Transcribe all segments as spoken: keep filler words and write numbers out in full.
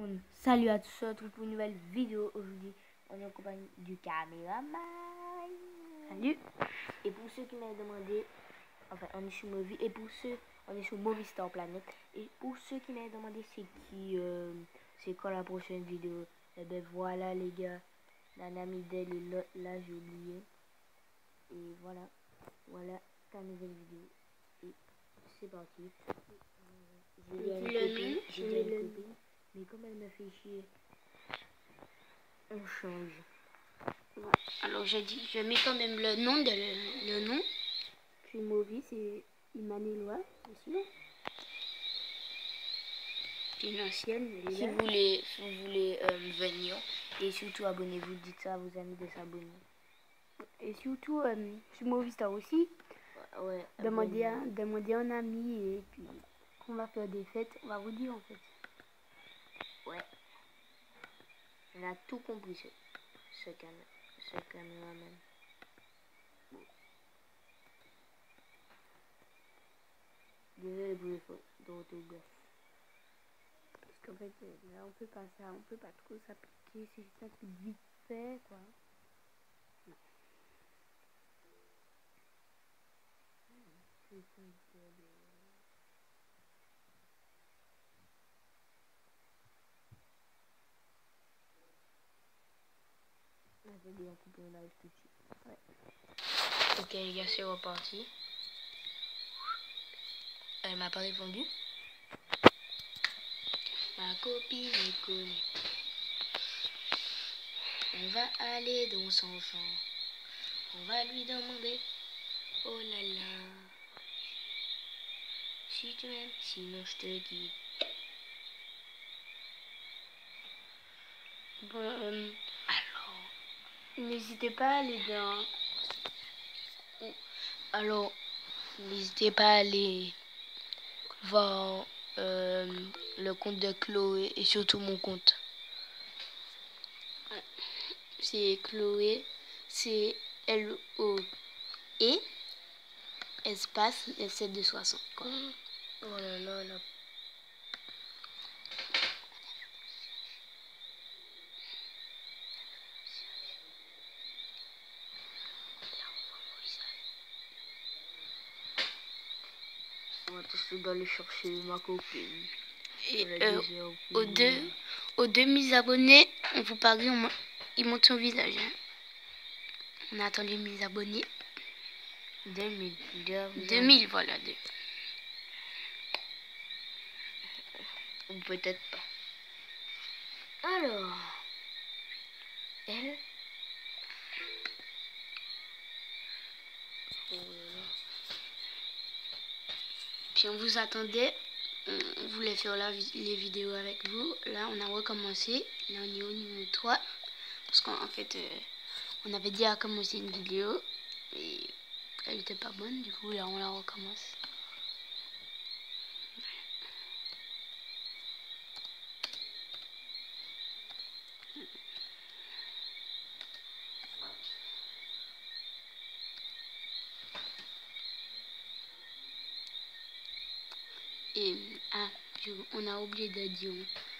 monde, salut à tous, on se retrouve pour une nouvelle vidéo. Aujourd'hui, on est en compagnie du caméraman. Salut. Et pour ceux qui m'avaient demandé, enfin, on est sur Movie, et pour ceux, on est sur Movie Star Planet. Et pour ceux qui m'avaient demandé c'est qui, euh, c'est quand la prochaine vidéo, et ben voilà les gars, Nana Midel et l'autre là, j'ai oublié. Et voilà, voilà ta nouvelle vidéo. Et c'est parti. J'ai dit à une copine, j'ai dit à une copine, mais comme elle me fait chier, on change. Ouais. Alors je dis, je mets quand même le nom de le, le nom. Puis Movie, c'est Imaneloa aussi. Une ancienne. Si Si vous voulez, si vous voulez euh, venir, et surtout abonnez-vous, dites ça à vos amis de s'abonner. Et surtout, euh, sur Movie Star aussi, Ouais, ouais, demandez un, demandez un ami et puis qu'on va faire des fêtes, on va vous dire en fait. Ouais. On a tout compris ce, ce, cam ce caméraman. Bon. Désolé pour les fautes d'orthographe. Parce qu'en fait, là, on peut pas ça, on peut pas trop s'appliquer, c'est ça tout vite fait, quoi. Non. On va bien couper un live tout de suite. Ouais. Ok les gars, c'est reparti. Elle m'a pas répondu. Ma copine est connue. On va aller dans son champ. On va lui demander. Oh là là. Si tu m'aimes, sinon je te quitte. Bon, euh, alors, n'hésitez pas à aller dans... Alors, n'hésitez pas à aller voir euh, le compte de Chloé et surtout mon compte. C'est Chloé, c'est L O E espace sept deux soixante. Quoi. Oh là là là. On va tous d'aller chercher ma copine. Et euh, aux deux, aux deux mille abonnés, on vous parie, on, il monte son visage. Hein. On attend les mille abonnés. deux mille. deux mille, voilà. Deux. Ou peut-être pas. Alors, elle. Oh là là. Puis on vous attendait, on voulait faire la, les vidéos avec vous. Là, on a recommencé. Là, on est au niveau trois. Parce qu'en fait, euh, on avait dit à commencer une vidéo. Et elle n'était pas bonne. Du coup, là, on la recommence. Et, ah, je, on a oublié de dire.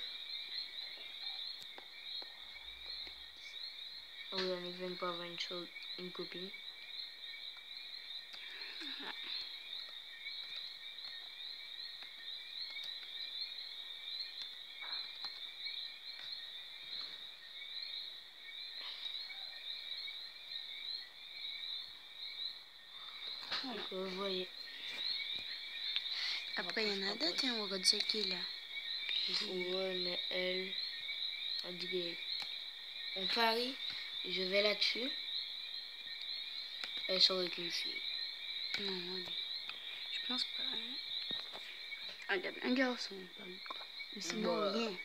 Oh, on ne vient pas avoir une, chose, une copine. Donc, vous voyez. Après, il y en a d'autres, hein, on regarde ce qui est là. Ouais, mais elle, on dit on parie, je vais là-dessus. Elle serait qu'une fille. Non, non, je pense pas. Hein. Regarde, un garçon, quoi. Mais sinon, bah, rien.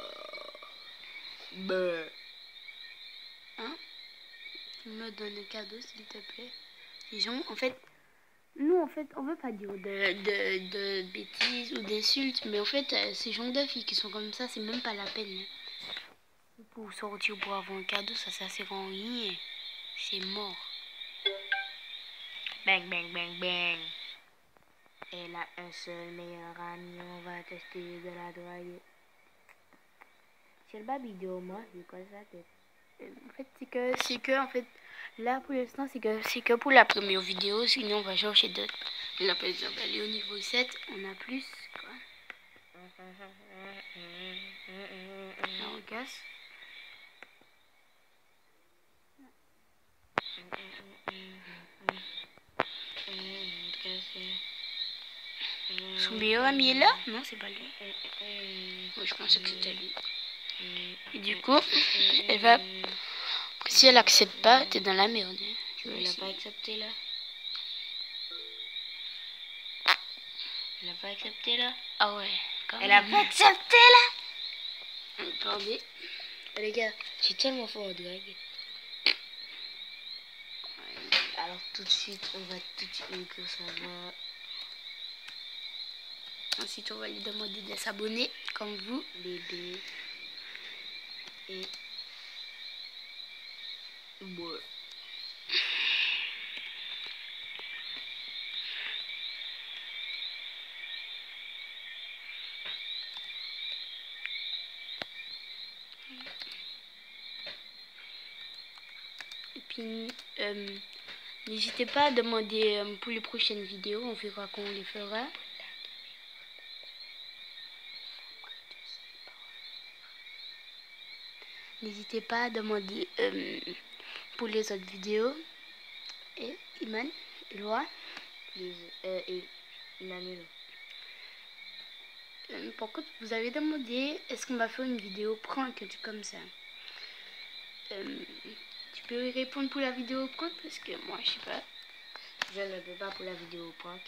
Bah. Hein? Tu me donnes un cadeau, s'il te plaît. Les gens, en fait, nous, en fait, on veut pas dire de, de, de bêtises ou d'insultes, mais en fait, euh, ces gens de filles qui sont comme ça, c'est même pas la peine. Hein. Pour sortir pour avoir un cadeau, ça, ça sert à rien. C'est mort. Bang, bang, bang, bang. Elle a un seul meilleur ami, on va tester de la drogue. C'est le bas vidéo, moi, j'ai quoi ça tête. Euh, En fait, c'est que, c'est que, en fait, là pour l'instant, c'est que, c'est que pour la première vidéo. Sinon, on va chercher d'autres. Là, par exemple, aller au niveau sept, on a plus. Quoi. Là, on casse. Son meilleur ami est là? Non, c'est pas lui. Moi, je pensais que c'était lui. Et du coup, elle va. Si elle accepte pas, t'es dans la merde. Je vais Elle a essayer. pas accepté là. Elle a pas accepté là. Ah ouais, quand Elle a même. pas accepté là. Attendez. Les gars, j'ai tellement fort en drague. Alors tout de suite, on va tout de suite que ça va. Ensuite, on va lui demander de s'abonner, comme vous. Bébé. Et. Bon. Et puis, euh, n'hésitez pas à demander euh, pour les prochaines vidéos. On verra quand on les fera. N'hésitez pas à demander euh, pour les autres vidéos. Et Iman, Eloi. Les, euh, et Emmanuel. Euh, par contre, vous avez demandé est-ce qu'on va faire une vidéo prank, un truc comme ça. Euh, tu peux y répondre pour la vidéo prank parce que moi, je sais pas. Je ne peux pas pour la vidéo prank.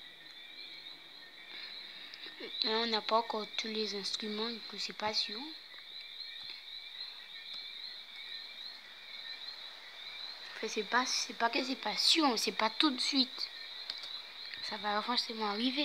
Là, on n'a pas encore tous les instruments, du coup, c'est pas sûr. Enfin, c'est pas, c'est pas que c'est pas sûr, c'est pas tout de suite. Ça va forcément arriver.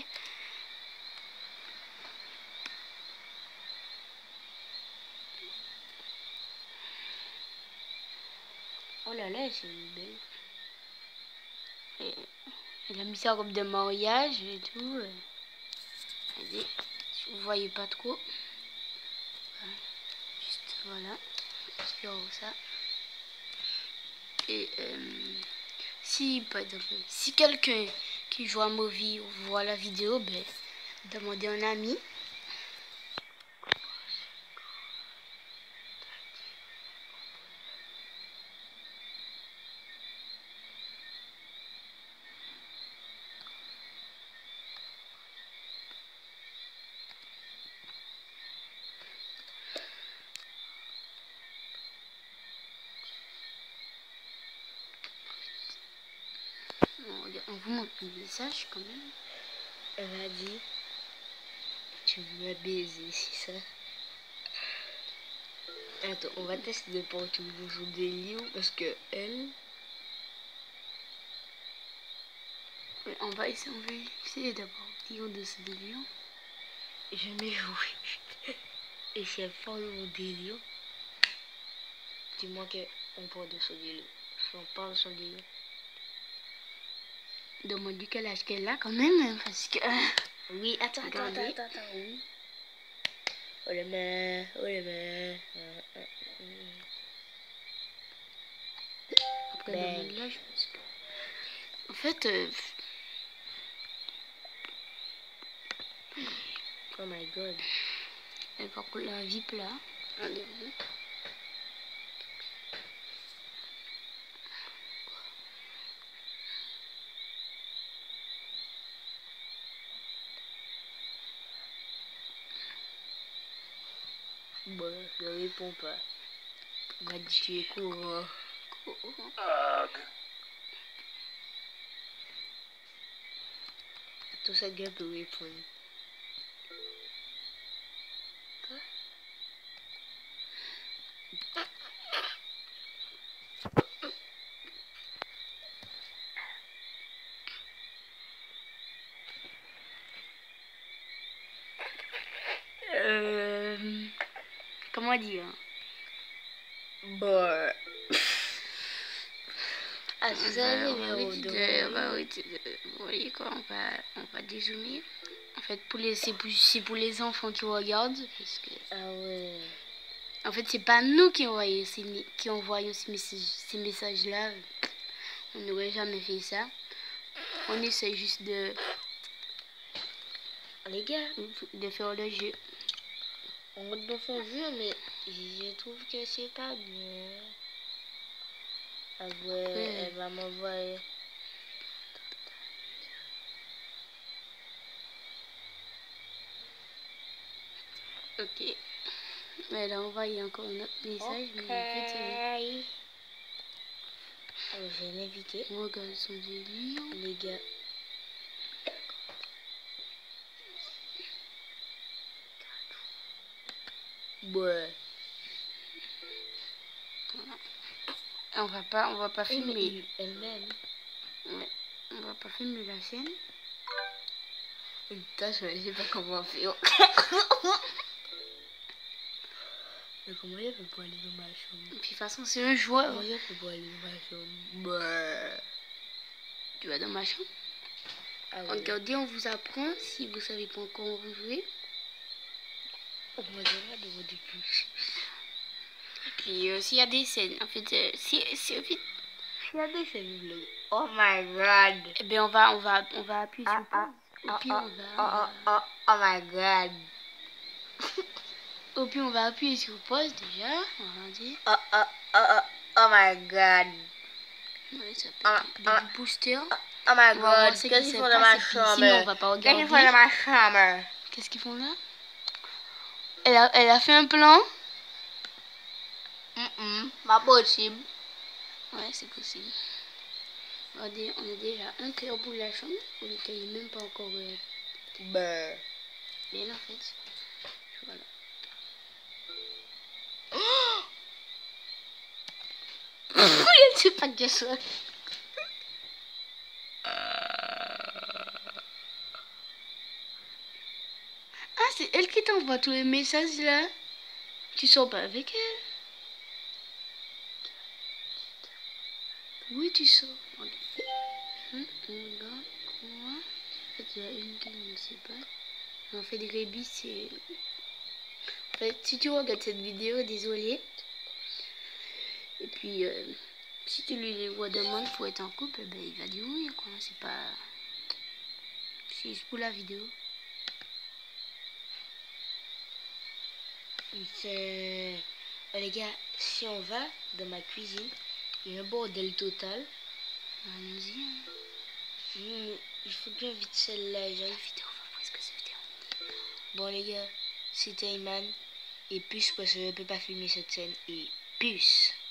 Oh là là, c'est une belle. Et, elle a mis sa robe de mariage et tout. Allez, si vous voyez pas trop. Juste voilà. Sur ça. Et euh, si, par exemple, si quelqu'un qui joue à Movie voit la vidéo, ben, demandez un ami. On vous montre le message quand même. Elle m'a dit, tu m'as baisé, c'est ça. Attends, on va tester de porter bonjour des livres parce que elle. On va essayer, on va essayer d'abord dire de ce délire. Je m'ai joué. Et c'est fort mon délire. Dis-moi qu'on parle de ce délire. On parle de ce délire. Demande-lui quel âge qu'elle a quand même, parce que... Oui, attends, attends, Regardez. attends, attends, attends, oui. Oh le main, oh le main. Après, Ben. demande l'âge, parce que... En fait, euh, Oh my god. elle va couler la vie plat. Allez, Bon, je réponds pas. On m'a dit tu es courant. Tout ça, gars peut répondre. Euh, comment dire? Bon. Ah, On c'est ça, va, les on va numéros arrêter de. de, on va arrêter de- vous voyez quoi, on va, on va dézoomer. En fait, pour les, c'est pour, c'est pour les enfants qui regardent, parce que Ah ouais. En fait, c'est pas nous qui envoyons ces, qui envoyons ces messages, ces messages-là. On n'aurait jamais fait ça. On essaie juste de... Les gars, de faire le jeu. on va de faire jeu, mais je trouve que c'est pas bien. Ah ouais, Ouais. elle va m'envoyer. Ok. Elle a envoyé encore un autre message, Ok. mais en fait, Alors, j'ai invité. on regarde son délire. Les gars. Ouais. On va pas, on va pas Eh, mais filmer. il- elle-même. Ouais. On va pas filmer la scène. Putain, je sais pas comment faire. Mais comment il fait pour aller dans ma chambre? Et puis de toute façon, c'est un joueur. Comment il fait pour aller dans ma chambre? Ouais. Tu vas dans ma chambre. Ah ouais. Regardez, on vous apprend si vous savez pas encore jouer. Oh, moi, j'ai pas de mots depuis. Et puis euh, s'il y a des scènes, en fait, euh, si, si, en fait, Regardez cette vlog. Oh my god. eh ben on va, on va, on va appuyer Ah, sur pause. ah, Au pire, ah, on va, oh, oh, oh, oh my god. au pire, on va appuyer sur pause déjà. On va dire. Oh, oh, oh, oh, oh my god. Ouais, ça peut Ah, être ah, du booster. Oh my On va voir god. ce qui Qu'est-ce qu'ils se font dans passe ma et puis chambre? sinon, on va pas Qu'est-ce qu'ils regarder. font dans ma chambre? Qu'est-ce qu'ils font là? Elle a, elle a fait un plan. Mm -mm, pas possible. Ouais, c'est possible. Regardez, on a déjà un cœur pour la chambre, pour lequel il n'est même pas encore euh, Bah. bien en fait. Voilà. Je sais pas que ça. Ah, c'est elle qui t'envoie tous les messages là. Tu sors pas avec elle? Oui, tu sors. Regarde. Hum, regarde, quoi? En fait, il y a une qui ne sait pas. En fait, Rébi, c'est... En fait, si tu regardes cette vidéo, désolé. Et puis, euh, si tu lui vois demande pour être en couple, ben, il va dire oui, quoi. C'est pas... C'est juste pour la vidéo. C'est... Oh, les gars, si on va dans ma cuisine, il y a un bordel total. Allons-y. Hein. Mmh, il faut bien vite celle-là. J'arrive vite. On va presque se terminer. Bon, les gars, c'était Iman. Et puce parce que je ne peux pas filmer cette scène. Et puce.